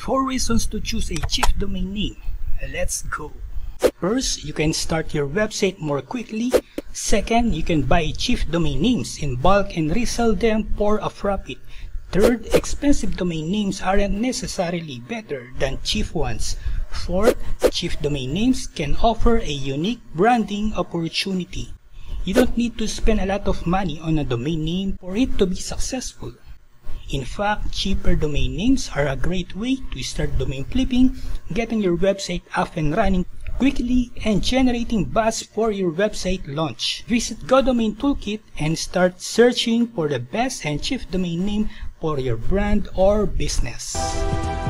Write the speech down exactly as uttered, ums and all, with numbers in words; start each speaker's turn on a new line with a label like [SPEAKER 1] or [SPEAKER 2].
[SPEAKER 1] four reasons to choose a cheap domain name. Let's go! First, you can start your website more quickly. Second, you can buy cheap domain names in bulk and resell them for a profit. Third, expensive domain names aren't necessarily better than cheap ones. Fourth, cheap domain names can offer a unique branding opportunity. You don't need to spend a lot of money on a domain name for it to be successful. In fact, cheaper domain names are a great way to start domain flipping, getting your website up and running quickly, and generating buzz for your website launch. Visit GoDomain Toolkit and start searching for the best and cheap domain name for your brand or business.